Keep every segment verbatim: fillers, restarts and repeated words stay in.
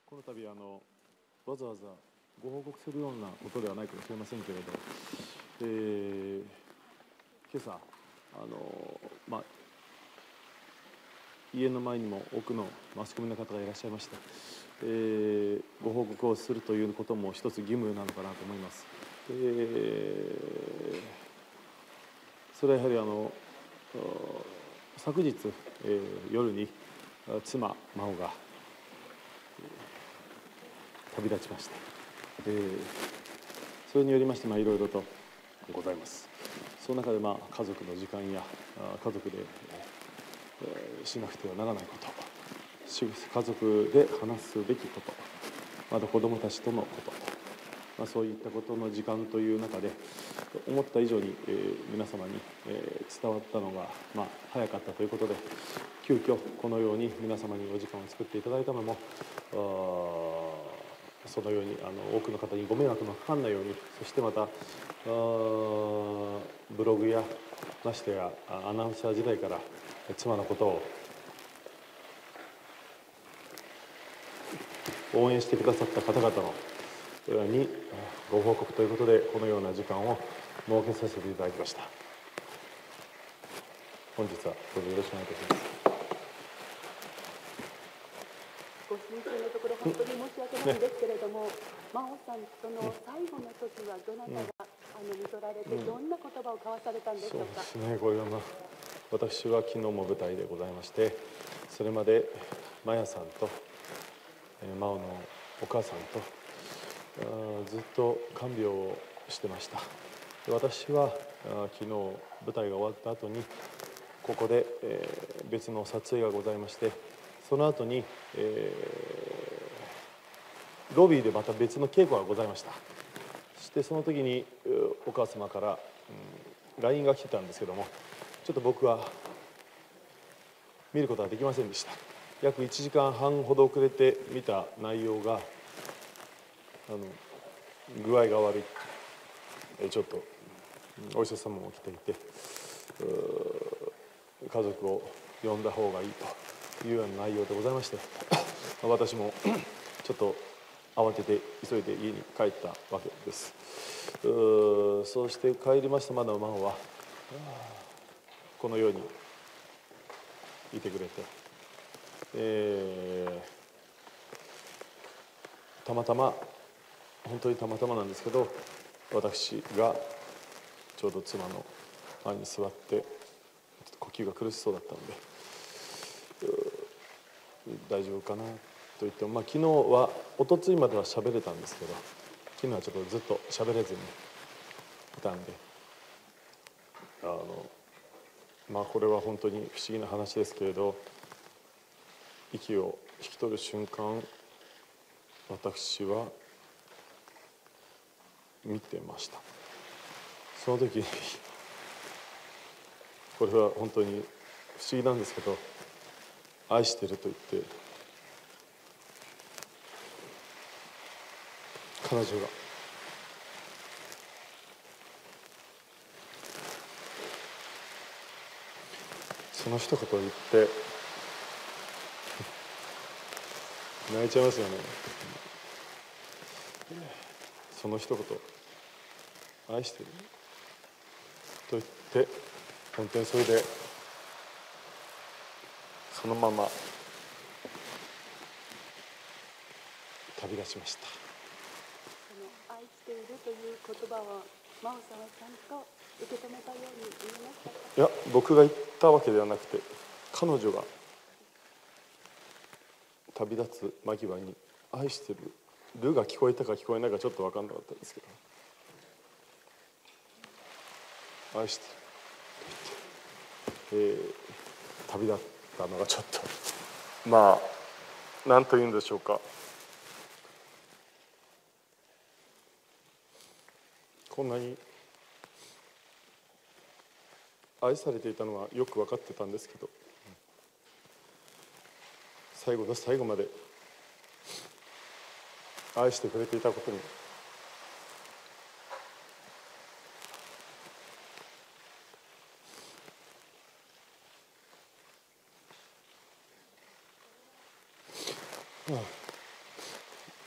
この度あのわざわざご報告するようなことではないかもしれませんけれど、えー、今朝あの、まあ、家の前にも多くのマスコミの方がいらっしゃいました。えー、ご報告をするということも一つ義務なのかなと思います。えー、それはやはりあの昨日、えー、夜に妻真央が旅立ちました。えー、それによりまして、まあ、いろいろとございます。その中で、まあ、家族の時間や家族で、えー、しなくてはならないこと、家族で話すべきこと、また子どもたちとのこと、まあ、そういったことの時間という中で思った以上に、えー、皆様に、えー、伝わったのが、まあ、早かったということで、急遽このように皆様にお時間を作っていただいたのもそのようにあの多くの方にご迷惑のかからないように、そしてまたブログやましてやアナウンサー時代から妻のことを応援してくださった方々のにご報告ということで、このような時間を設けさせていただきました。本日はどうぞよろしくお願いいたします。 ご心中のところ本当に申し訳ないんですけれども、ね、真央さんとの最後の時はどなたが、うん、あの見取られて、うん、どんな言葉を交わされたんでしょうか。 そうですね、これは、まあ、私は昨日も舞台でございまして、それまで真矢さんと、えー、真央のお母さんとずっと看病をしてました。私は昨日舞台が終わった後にここで、えー、別の撮影がございまして、その後に、えー、ロビーでまた別の稽古がございました。そしてその時にお母様から、うん、ライン が来てたんですけども、ちょっと僕は見ることができませんでした。約いちじかんはんほど遅れて見た内容が、あの具合が悪い、ちょっとお医者様も来ていて、家族を呼んだ方がいいというような内容でございまして、私もちょっと慌てて急いで家に帰ったわけです。そうして帰りましたまだ真央はこのようにいてくれて、えー、たまたま本当にたまたまなんですけど、私がちょうど妻の前に座って呼吸が苦しそうだったので、大丈夫かなと言っても、まあ、昨日は一昨日までは喋れたんですけど、昨日はちょっとずっと喋れずにいたんで、あのまあこれは本当に不思議な話ですけれど、息を引き取る瞬間、私は見てました。その時にこれは本当に不思議なんですけど、愛してると言って彼女がその一言を言って泣いちゃいますよね。その一言、愛してると言って、本当にそれでそのまま旅立ちました。 その愛しているという言葉は真央さんはちゃんと受け止めたように言えましたか。 いや、僕が言ったわけではなくて、彼女が旅立つ間際に愛してるるが聞こえたか聞こえないかちょっと分かんなかったんですけど、愛してると言って、えー、旅立ったのがちょっとまあ何と言うんでしょうか、こんなに愛されていたのはよく分かってたんですけど、最後の最後まで愛してくれていたことに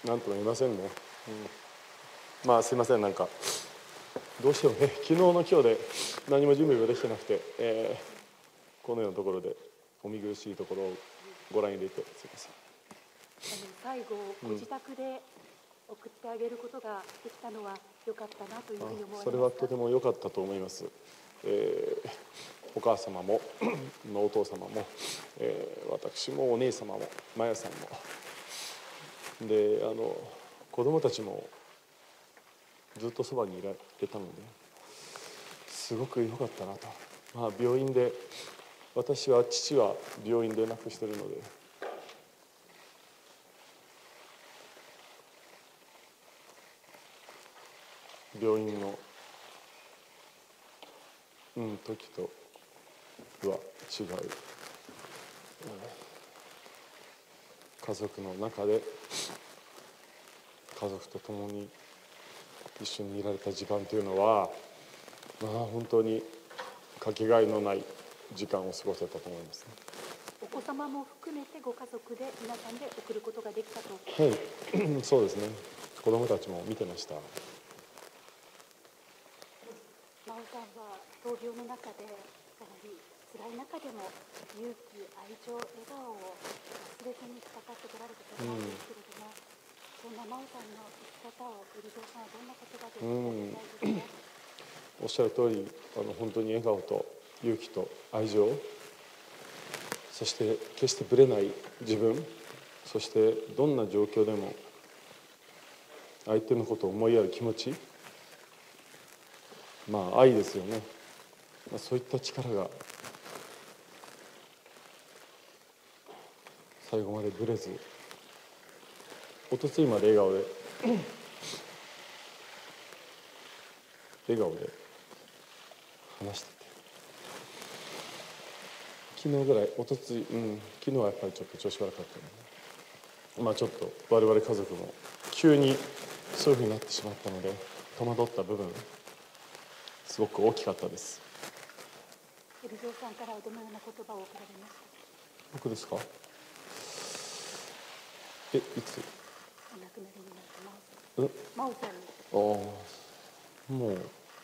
なんとも言いませんね、うん、まあすいません、なんかどうしてもね昨日の今日で何も準備ができてなくて、えー、このようなところでお見苦しいところをご覧入れてすいません。 あの最後ご自宅で送ってあげることができたのは良かったなというふうに思われますか？ それはとても良かったと思います。えー、お母様ものお父様も、えー、私もお姉様もマヤさんもで、あの子供たちもずっとそばにいられたのですごく良かったなと。まあ病院で、私は父は病院で亡くしているので、病院の、うん、時とは違う、うん、家族の中で家族と共に一緒にいられた時間というのは、まあ本当にかけがえのない時間を過ごせたと思いますね。 お子様も含めてご家族で皆さんで送ることができたと。 はいそうですね、子供たちも見てました。 真央さんは闘病の中でかなり辛い中でも勇気、愛情、笑顔を忘れずに戦ってこられたと思うんですけれども、うん、そんな真央さんの生き方を海老蔵さんはどんな言葉で伝えたいですか？ おっしゃる通り、あの本当に笑顔と勇気と愛情、そして決してぶれない自分、そしてどんな状況でも相手のことを思いやる気持ち、まあ愛ですよね、まあ、そういった力が最後までぶれず、おとついまで笑顔で笑顔で話してて、昨日ぐらい、おとつい、うん、昨日はやっぱりちょっと調子悪かったので、まあちょっと我々家族も急にそういうふうになってしまったので戸惑った部分すごく大きかったです。 海老蔵さんからはどのような言葉を送られましたか？ 僕ですか？え、いつ？ お亡くなりになった真央さんに。 ああ、もう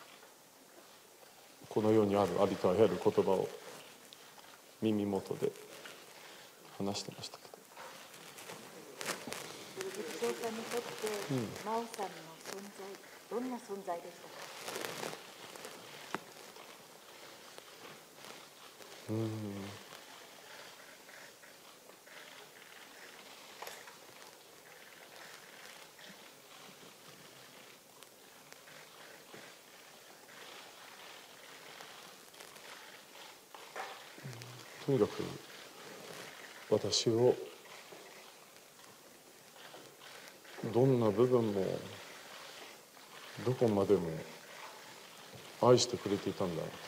この世にあるありとあらゆる言葉を耳元で話してましたけど。 海老蔵さんにとって、うん、真央さんの存在、どんな存在でしたか？ うん。とにかく私をどんな部分もどこまでも愛してくれていたんだなと、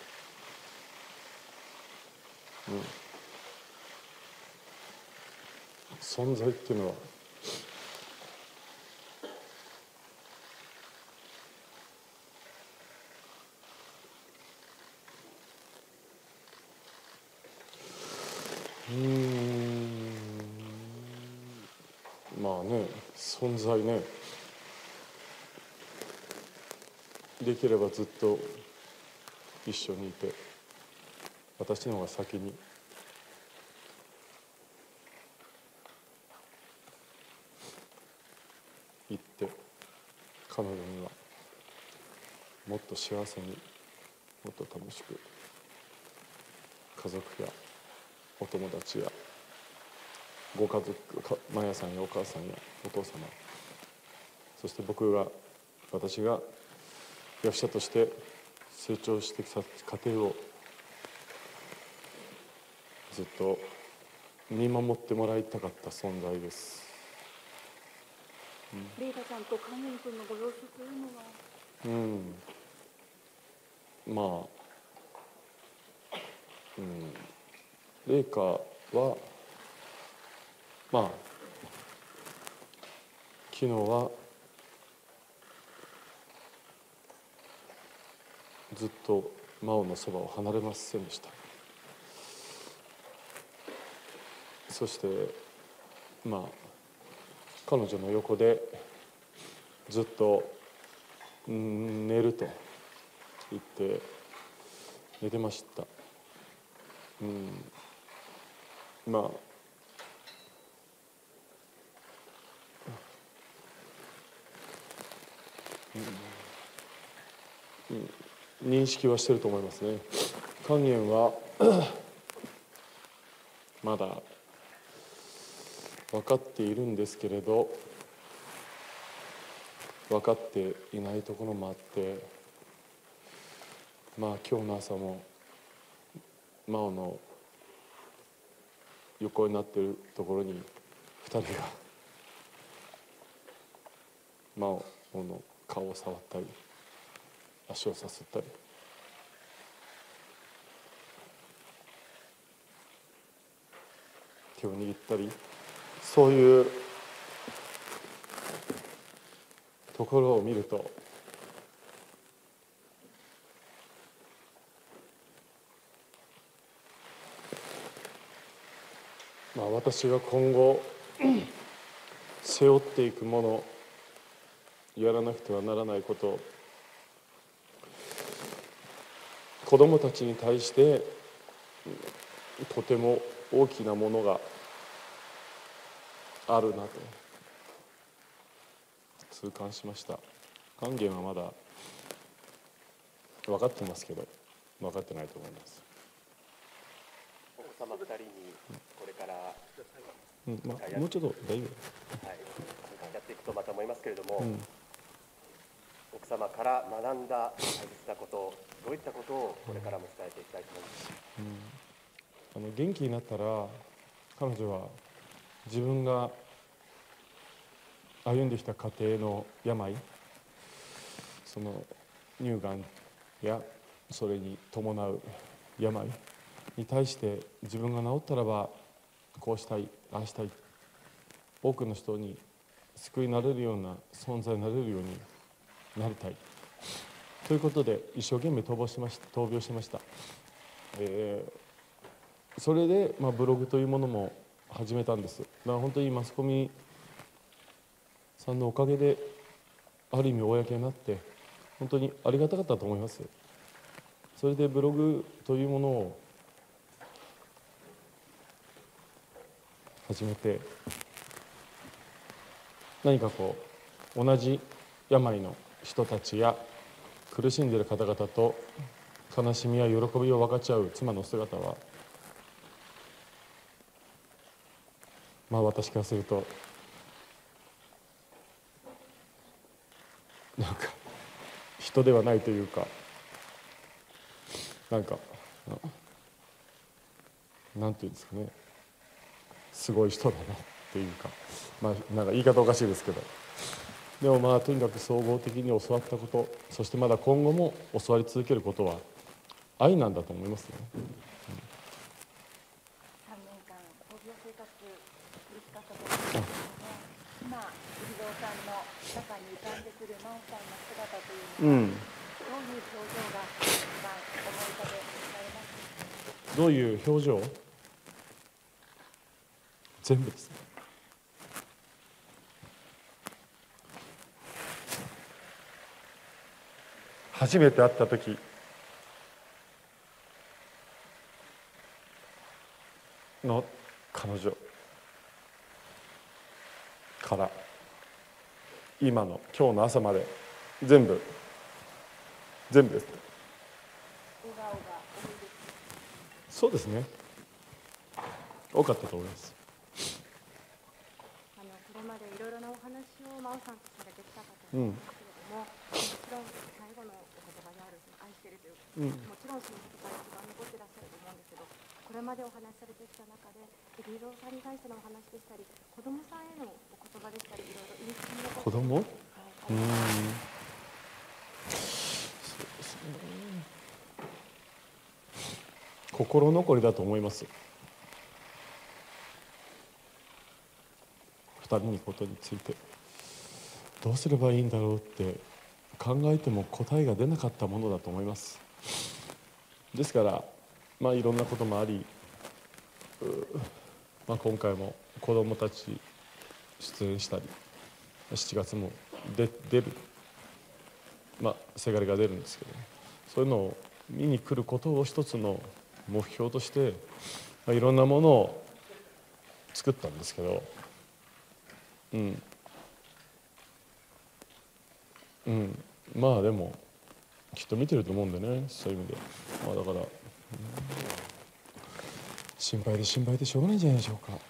うん、存在っていうのはうーんまあね、存在ね、できればずっと一緒にいて、私の方が先に行って彼女にはもっと幸せに、もっと楽しく家族やお友達やご家族、マヤさんやお母さんやお父様、そして僕が私が役者として成長してきた過程をずっと見守ってもらいたかった存在です。 レイラさんとカンユン君のご様子というのは、 うん、まあ、うん、レイカはまあ昨日はずっと真央のそばを離れませんでした。そしてまあ彼女の横でずっと「うん寝る」と言って寝てました。うん、まあうん、認識はしてると思いますね。勸玄はまだ分かっているんですけれど、分かっていないところもあって、まあ今日の朝も真央の横になっているところにふたりが真央の顔を触ったり足をさすったり、手を握ったり、そういうところを見ると、まあ私が今後背負っていくもの、やらなくてはならないこと、子どもたちに対してとても大きなものがあるなと痛感しました。勸玄はまだ分かってますけど、分かってないと思います。 お子様ふたりにこれから、 うんまあ、もうちょっと大丈夫、はい、やっていくとまた思いますけれども、うん、奥様から学んだ大切なこと、どういったことをこれからも伝えていきたいと思います。 うん、あの元気になったら、彼女は自分が歩んできた家庭の病、その乳がんやそれに伴う病に対して自分が治ったらばこうしたい、ああしたい、多くの人に救いになれるような存在になれるようになりたいということで一生懸命闘病しました闘病しました、えー、それで、まあ、ブログというものも始めたんです。だから本当にマスコミさんのおかげである意味公になって本当にありがたかったと思います。それでブログというものを始めて、何かこう同じ病の人たちや苦しんでいる方々と悲しみや喜びを分かち合う妻の姿は、まあ私からするとなんか人ではないというか、なんかなんていうんですかね、すごい人だなっていうか、まあなんか言い方おかしいですけど、でもまあとにかく総合的に教わったこと、そしてまだ今後も教わり続けることは愛なんだと思いますね。うん、 さんねんかん闘病生活苦しかったと思うんですけども、今海老蔵さんの中に浮かんでくる真央さんの姿というのは、うん、どういう表情が一番思い浮かべられますか？ どういう表情？全部ですね。初めて会った時の彼女から今の今日の朝まで全部全部です。 笑顔が多いです。 そうですね、多かったと思います。 あのこれまでいろいろなお話を真央さんとされてきたかと思いますけれども、うん、もちろん最後のお言葉である愛してるという、うん、もちろんその言葉が一番残ってらっしゃると思うんですけど、これまでお話しされてきた中で海老蔵さんに対してのお話でしたり、子供さんへのお言葉でしたり、いろいろ印象に残っている。子供？はい、うん、 そうですね、心残りだと思います。ふたりのことについてどうすればいいんだろうって考えても答えが出なかったものだと思います。ですからまあいろんなこともあり、まあ、今回も子どもたち出演したり、しちがつもで出る、まあせがれが出るんですけど、そういうのを見に来ることを一つの目標として、まあ、いろんなものを作ったんですけど、うんうん、まあでもきっと見てると思うんでね、そういう意味で、まあ、だから、うん、心配で心配でしょうがないんじゃないでしょうか。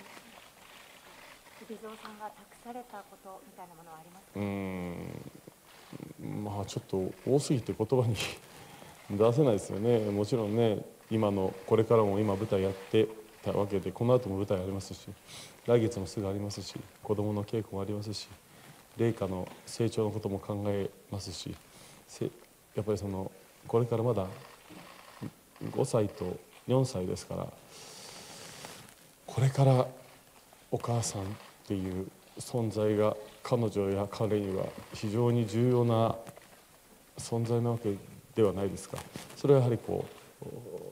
海老蔵さんが託されたことみたいなものはありますか？ うーん、まあちょっと多すぎて言葉に出せないですよね。もちろんね、今のこれからも今舞台やってたわけで、この後も舞台ありますし、来月もすぐありますし、子どもの稽古もありますし、麗華の成長のことも考えますし、やっぱりそのこれからまだごさいとよんさいですから、これからお母さんっていう存在が彼女や彼には非常に重要な存在なわけではないですか。それはやはりこう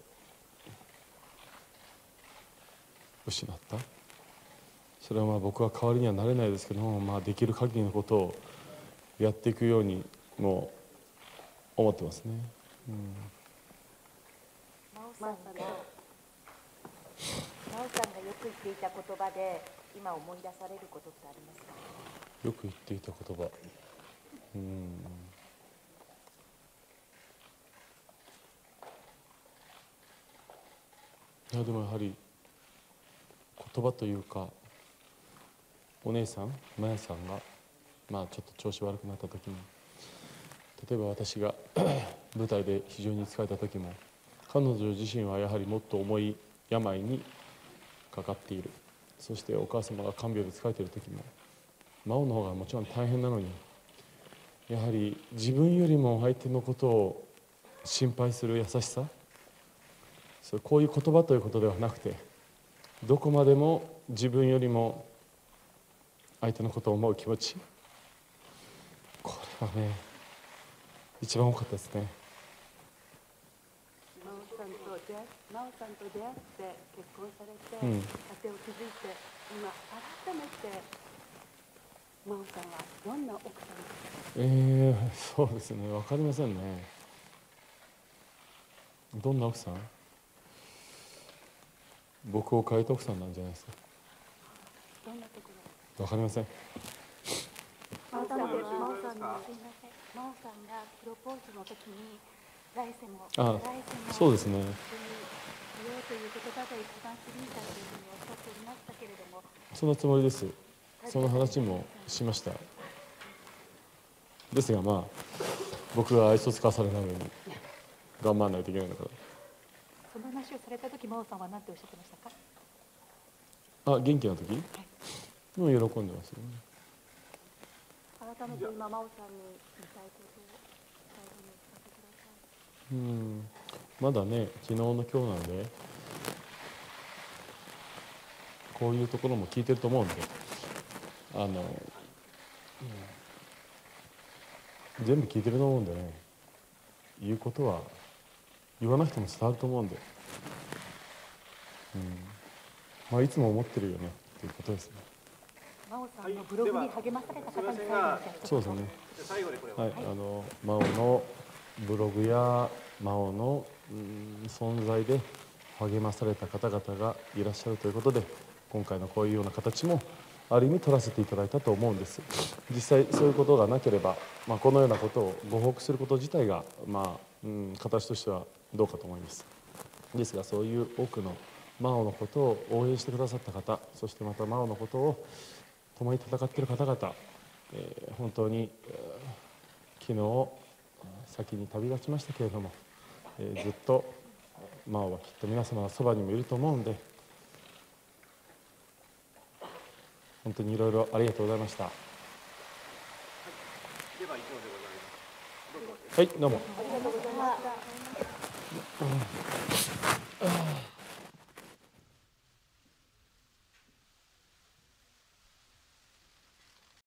失った、それはまあ僕は代わりにはなれないですけども、まあ、できる限りのことをやっていくようにも思ってますね。うん、 真央さんが真央さんがよく言っていた言葉で今思い出されることってありますか？ よく言っていた言葉、うん、いやでもやはり言葉というか、お姉さんマヤさんがまあちょっと調子悪くなった時も、例えば私が舞台で非常に疲れた時も、彼女自身はやはりもっと重い病にかかっている、そしてお母様が看病で疲れている時も、真央の方がもちろん大変なのに、やはり自分よりも相手のことを心配する優しさ、それこういう言葉ということではなくて、どこまでも自分よりも相手のことを思う気持ち、これはね一番多かったですね。 真央さんと出会真央さんと出会って結婚されて、 うん、 家庭を築いて、今改めて真央さんはどんな奥さんですか？ えー、そうですね、分かりませんね。どんな奥さん？僕を変えた奥さんなんじゃないですか。 どんなところ？ 分かりません。 改めて真央さんに、すいません、真央さんがプロポーズの時に来世もあ、 来世もそうですね。 一緒にいようという言葉が一番響いたというふうにおっしゃっておりましたけれども、 そのつもりです。その話もしました。ですがまあ僕が愛想つかされないように頑張らないといけないのから。 その話をされた時、真央さんは何ておっしゃってましたか？ あ、元気な時、はい、もう喜んでますよね。 改めて今真央さんに言いたいことを最後に聞かせてください。 うん、まだね昨日の今日なので、こういうところも聞いてると思うんで、あの、うん、全部聞いてると思うんでね、言うことは言わなくても伝わると思うんで、うん、まあいつも思ってるよねっていうことですね。 真央さんのブログに励まされた方に最後にそうですね。はい、あの真央のブログや真央の、うん、存在で励まされた方々がいらっしゃるということで、今回のこういうような形もある意味取らせていただいたと思うんです。実際そういうことがなければ、まあ、このようなことをご報告すること自体が、まあうん、形としてはどうかと思います。ですがそういう多くの真央のことを応援してくださった方、そしてまた真央のことを共に戦っている方々、えー、本当に、えー、昨日先に旅立ちましたけれども、えー、ずっと真央はきっと皆様のそばにもいると思うんで、本当にいろいろありがとうございました。はい、どうも。 ありがとうございました。